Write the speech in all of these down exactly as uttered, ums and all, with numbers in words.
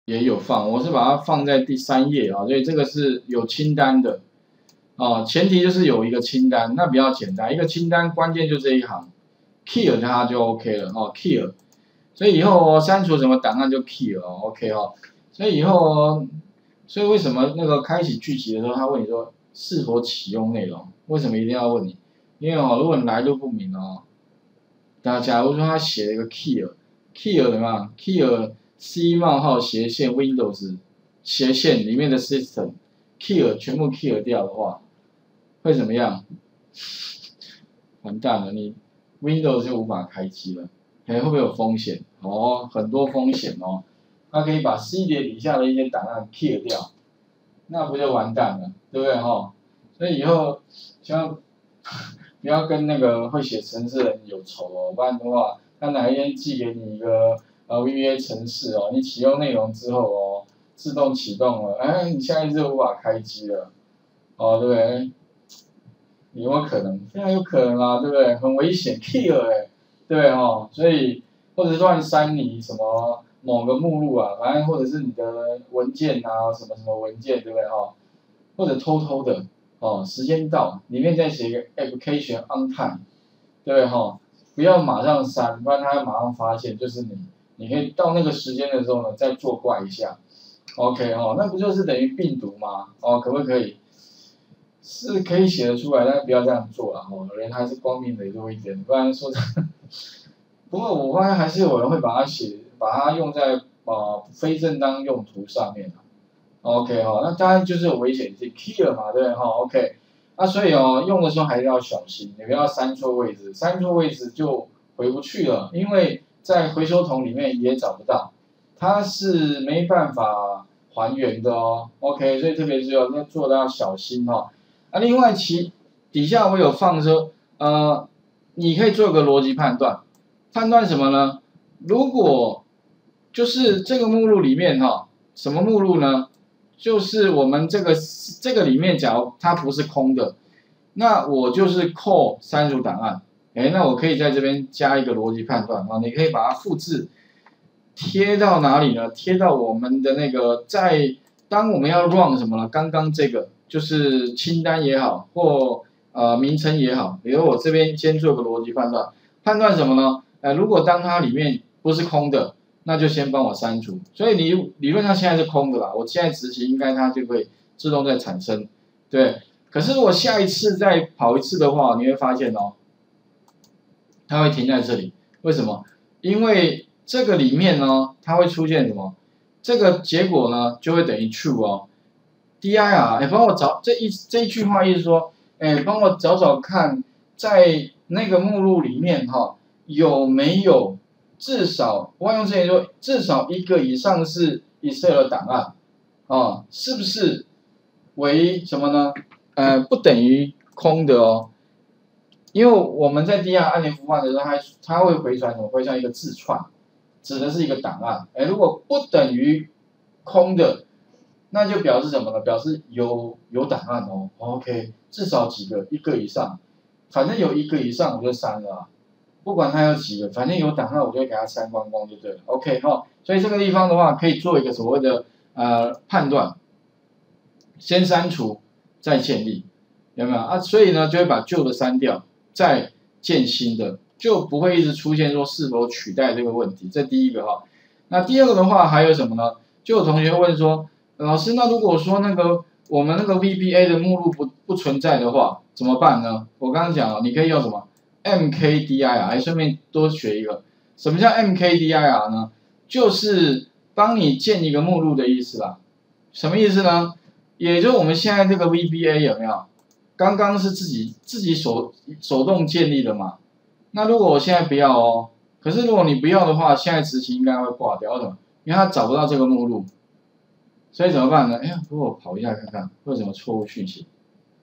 也有放，我是把它放在第三页啊，所以这个是有清单的啊，前提就是有一个清单，那比较简单，一个清单关键就这一行 ，clear 它就 OK 了哦 ，clear， 所以以后删除什么档案就 clear 哦 ，OK 哦，所以以后，所以为什么那个开启剧集的时候，他问你说是否启用内容，为什么一定要问你？因为哦，如果你来路不明哦，那假如说他写了一个 clear，clear 怎么样 ？clear C 冒号斜线 Windows 斜线里面的 system clear 全部 clear 掉的话，会怎么样？完蛋了，你 Windows 就无法开机了，哎，会不会有风险？哦，很多风险哦。它可以把 C 碟底下的一些档案 clear 掉，那不就完蛋了，对不对哈？所以以后希望不要跟那个会写程式的人有仇哦，不然的话，他哪一天寄给你一个呃 V B A 程式哦，你启用内容之后哦，自动启动了，哎，你下一次无法开机了，哦，对不对？有没有可能？非常有可能啊，对不对？很危险 ，kill 哎，对不对哈？所以或者是乱删你什么某个目录啊，反正或者是你的文件啊，什么什么文件，对不对哈？或者偷偷的哦，时间到，里面再写一个 application on time， 对不对哈？不要马上删，不然他会马上发现就是你，你可以到那个时间的时候呢，再作怪一下 ，OK 哦，那不就是等于病毒吗？哦，可不可以？是可以写得出来，但是不要这样做啊！哦，人还是光明磊落一点，不然说不过我发现还是有人会把它写，把它用在啊、呃、非正当用途上面啊。OK 哈、哦，那当然就是有危险性 ，kill 嘛，对不对哈 ？OK， 那所以哦，用的时候还是要小心，你不要删错位置，删错位置就回不去了，因为在回收桶里面也找不到，它是没办法还原的哦。OK， 所以特别是要要做的要小心哈、哦。啊，另外其底下我有放说，呃，你可以做个逻辑判断，判断什么呢？如果就是这个目录里面哈，什么目录呢？就是我们这个这个里面，假如它不是空的，那我就是 call 删除档案，哎，那我可以在这边加一个逻辑判断啊，你可以把它复制贴到哪里呢？贴到我们的那个在当我们要 run 什么了？刚刚这个。就是清单也好，或呃名称也好，比如我这边先做个逻辑判断，判断什么呢？呃，如果当它里面不是空的，那就先帮我删除。所以理理论上现在是空的啦，我现在执行应该它就会自动再产生，对。可是如果下一次再跑一次的话，你会发现哦，它会停在这里。为什么？因为这个里面呢，它会出现什么？这个结果呢，就会等于 true 哦。dir 哎，帮我找这一这一句话意思说，哎，帮我找找看，在那个目录里面哈，有没有至少我用之前说至少一个以上是 Excel 档案啊，是不是为什么呢？呃，不等于空的哦，因为我们在 dir 按钮孵化的时候，它它会回传什么？回传一个字串，指的是一个档案。哎，如果不等于空的。那就表示什么呢？表示有有档案哦 ，OK， 至少几个，一个以上，反正有一个以上我就删了、啊，不管它有几个，反正有档案我就会给它删光光就对了 ，OK 哈、哦。所以这个地方的话，可以做一个所谓的呃判断，先删除再建立，有没有啊？所以呢，就会把旧的删掉，再建新的，就不会一直出现说是否取代这个问题。这第一个哈。那第二个的话还有什么呢？就有同学问说。老师，那如果说那个我们那个 V B A 的目录不不存在的话，怎么办呢？我刚刚讲了，你可以用什么 M K D I R， 还顺便多学一个，什么叫 M K D I R 呢？就是帮你建一个目录的意思啦。什么意思呢？也就是我们现在这个 V B A 有没有？刚刚是自己自己手手动建立的嘛？那如果我现在不要哦，可是如果你不要的话，现在执行应该会挂掉，为什么？因为它找不到这个目录。所以怎么办呢？哎呀，如果我跑一下看看，会有什么错误讯息？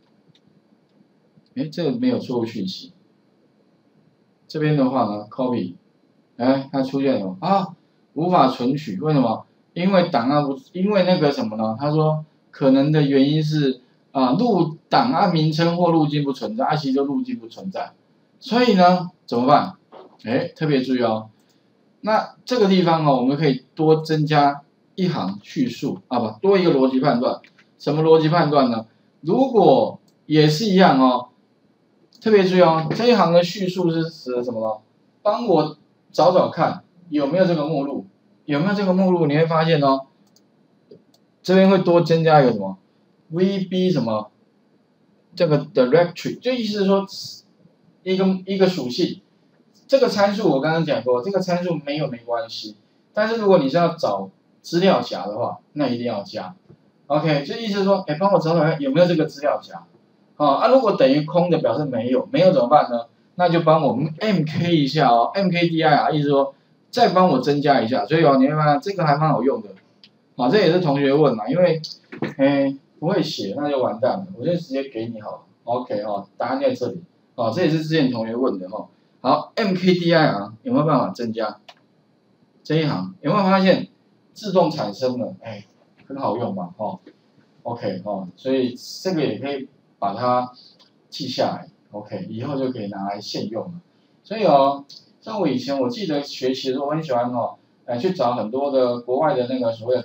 哎，这个没有错误讯息。这边的话呢 ，copy， 哎，它出现了啊，无法存取，为什么？因为档案不，因为那个什么呢？他说可能的原因是啊，路档案名称或路径不存在，啊，其实就路径不存在。所以呢，怎么办？哎，特别注意哦。那这个地方哦，我们可以多增加一行叙述啊不，多一个逻辑判断。什么逻辑判断呢？如果也是一样哦，特别注意哦，这一行的叙述是指的什么呢？帮我找找看有没有这个目录，有没有这个目录，你会发现哦，这边会多增加一个什么 V B 什么这个 directory， 就意思是说一个一个属性，这个参数我刚刚讲过，这个参数没有没关系，但是如果你是要找资料夹的话，那一定要加。OK， 就意思是说，哎，帮我找找看有没有这个资料夹。哦，啊，如果等于空的表示没有，没有怎么办呢？那就帮我们 M K 一下哦 ，M K D I 啊，意思说再帮我增加一下。所以哦，你会发现这个还蛮好用的。啊，这也是同学问嘛，因为，哎，不会写那就完蛋了，我就直接给你好了。OK 哦，答案在这里。哦，这也是之前同学问的哦。好 ，M K D I 啊，有没有办法增加？这一行有没有发现自动产生了？哎。很好用嘛，哦 ，OK 哦，所以这个也可以把它记下来 ，OK， 以后就可以拿来现用了。所以哦，像我以前我记得学习的时候，我很喜欢哦，哎去找很多的国外的那个所谓的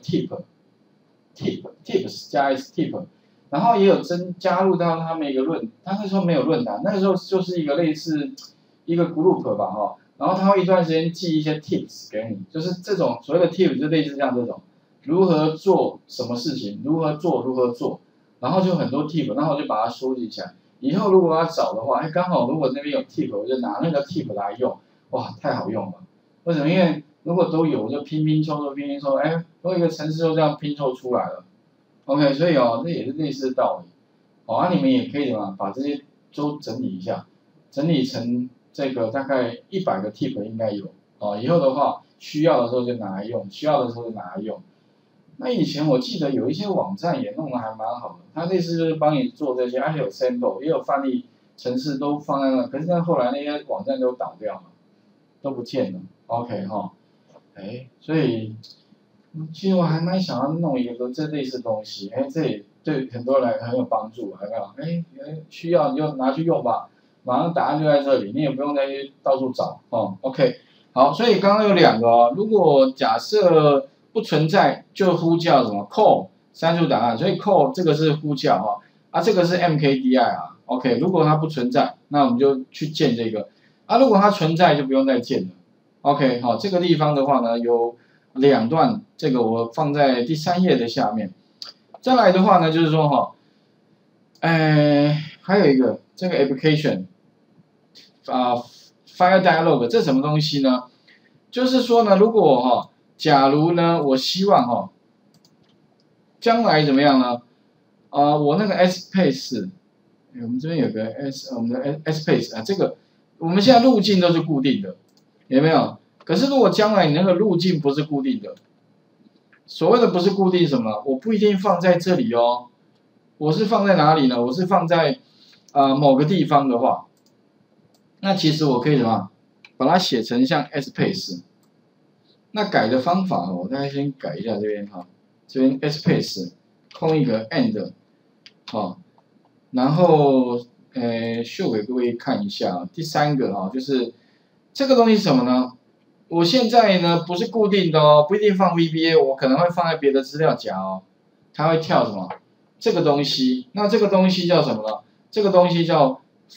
tip，tip，tips 加 s tip， 然后也有增加入到他们一个论，他那时候没有论坛，那个时候就是一个类似一个 group 吧，哈、哦，然后他会一段时间寄一些 tips 给你，就是这种所谓的 tip 就类似像这种。如何做什么事情？如何做？如何做？然后就很多 tip， 然后我就把它收集起来。以后如果要找的话，哎，刚好如果那边有 tip， 我就拿那个 tip 来用，哇，太好用了。为什么？因为如果都有，我就拼拼凑凑，拼拼凑，哎，多一个程式就这样拼凑出来了。OK， 所以哦，这也是类似的道理。好、哦，啊，你们也可以嘛，把这些都整理一下，整理成这个大概一百个 tip 应该有。哦，以后的话需要的时候就拿来用，需要的时候就拿来用。那以前我记得有一些网站也弄得还蛮好的，它类似就是帮你做这些，而且有 sample， 也有范例程式都放在那，可是那后来那些网站都倒掉了，都不见了。OK 哈，哎，所以其实我还蛮想要弄一个这类似的东西，哎，这也对很多人很有帮助，有没有？哎，需要你就拿去用吧，马上答案就在这里，你也不用再去到处找哦。OK， 好，所以刚刚有两个哦，如果假设不存在就呼叫什么 call 删除档案，所以 call 这个是呼叫哈，啊这个是 M K D I 啊 ，OK， 如果它不存在，那我们就去建这个，啊如果它存在就不用再建了 ，OK 好，这个地方的话呢有两段，这个我放在第三页的下面，再来的话呢就是说哈，哎还有一个这个 application 啊 file dialog 这什么东西呢？就是说呢如果哈。假如呢，我希望哈、哦，将来怎么样呢？啊、呃，我那个 space， 我们这边有个 s， 我们的 space 啊，这个我们现在路径都是固定的，有没有？可是如果将来你那个路径不是固定的，所谓的不是固定什么？我不一定放在这里哦，我是放在哪里呢？我是放在啊、呃、某个地方的话，那其实我可以什么？把它写成像 space。那改的方法哦，我大概先改一下这边哈，这边 space 空一个 and， 好，然后呃秀给各位看一下，第三个哈就是这个东西是什么呢？我现在呢不是固定的哦，不一定放 V B A， 我可能会放在别的资料夹哦，它会跳什么？这个东西，那这个东西叫什么呢？这个东西叫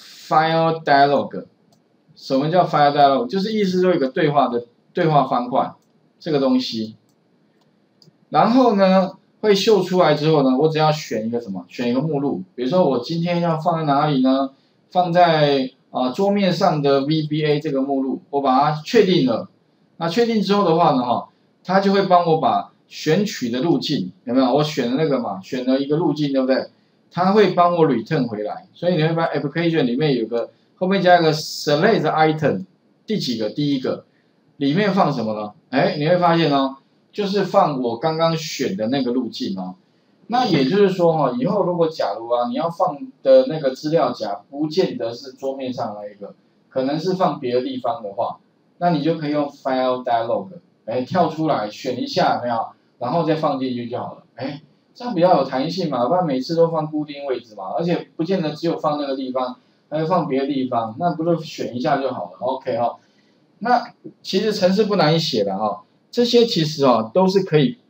file dialog。什么叫 file dialog？ 就是意思说有个对话的对话方块。这个东西，然后呢，会秀出来之后呢，我只要选一个什么，选一个目录，比如说我今天要放在哪里呢？放在啊、呃、桌面上的 V B A 这个目录，我把它确定了。那确定之后的话呢，哈，它就会帮我把选取的路径有没有？我选的那个嘛，选了一个路径，对不对？它会帮我 return 回来，所以你会发现 application 里面有个后面加一个 select item， 第几个？第一个。里面放什么呢？哎，你会发现哦，就是放我刚刚选的那个路径哦。那也就是说哈、哦，以后如果假如啊，你要放的那个资料夹不见得是桌面上那一个，可能是放别的地方的话，那你就可以用 file dialog， 哎，跳出来选一下，有没有？然后再放进去就好了。哎，这样比较有弹性嘛，不然每次都放固定位置嘛，而且不见得只有放那个地方，还有放别的地方，那不就选一下就好了 ？OK 哈、哦。那其实程式不难写的哈、哦，这些其实哦都是可以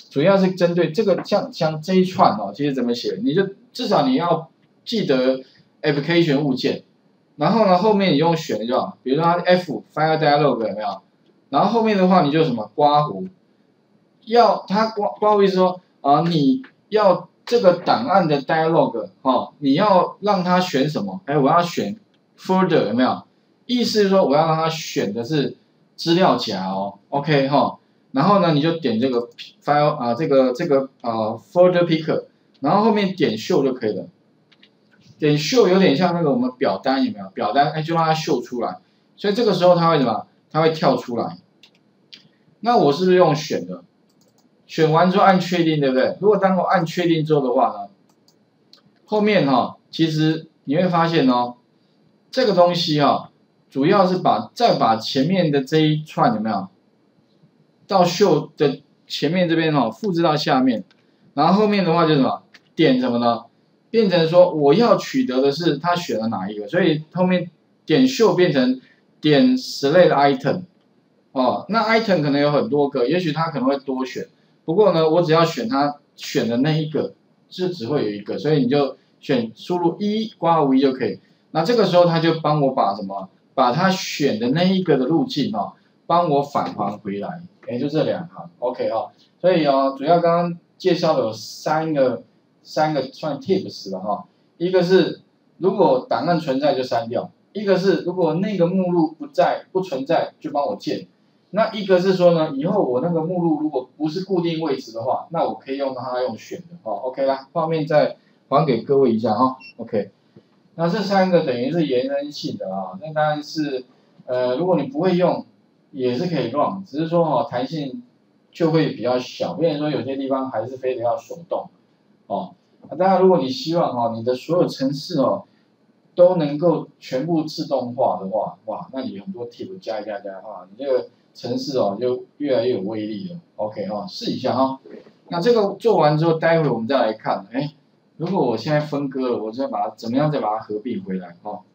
主要是针对这个像像这一串哦，其实怎么写，你就至少你要记得 application 物件，然后呢后面你用选就好，比如说它 F file dialog 有没有？然后后面的话你就什么刮胡，要它刮刮胡意思说啊、呃、你要这个档案的 dialog 哦，你要让它选什么？哎，我要选 folder 有没有？意思是说我要让它选的是资料夹哦 ，OK 哈、哦。然后呢，你就点这个 file 啊，这个这个啊 folder picker， 然后后面点 show 就可以了。点 show 有点像那个我们表单有没有？表单哎就让它秀出来，所以这个时候它会什么？它会跳出来。那我是不是用选的？选完之后按确定，对不对？如果当我按确定之后的话呢，后面哈、哦，其实你会发现哦，这个东西哈、哦，主要是把再把前面的这一串有没有？到秀的前面这边哈、哦，复制到下面，然后后面的话就是什么？点什么呢？变成说我要取得的是他选了哪一个，所以后面点秀变成点 select item， 哦，那 item 可能有很多个，也许他可能会多选，不过呢，我只要选他选的那一个，就只会有一个，所以你就选输入一刮胡一就可以。那这个时候他就帮我把什么？把他选的那一个的路径哦，帮我返还回来，也就这两行 ，OK 哦。所以哦，主要刚刚介绍的有三个。三个算 tips 吧哈，一个是如果档案存在就删掉，一个是如果那个目录不在不存在就帮我建，那一个是说呢，以后我那个目录如果不是固定位置的话，那我可以用它用选的哦 ，OK 啦，画面再还给各位一下哈 ，OK， 那这三个等于是延伸性的啊，那当然是呃如果你不会用也是可以 run， 只是说哈、哦、弹性就会比较小，变成说有些地方还是非得要手动哦。当然，如果你希望哈、哦，你的所有程式哦都能够全部自动化的话，哇，那你很多 tip 加一加加的话，你这个程式哦就越来越有威力了。OK 哈、哦，试一下哈、哦。那这个做完之后，待会我们再来看，哎，如果我现在分割了，我再把它怎么样再把它合并回来哦。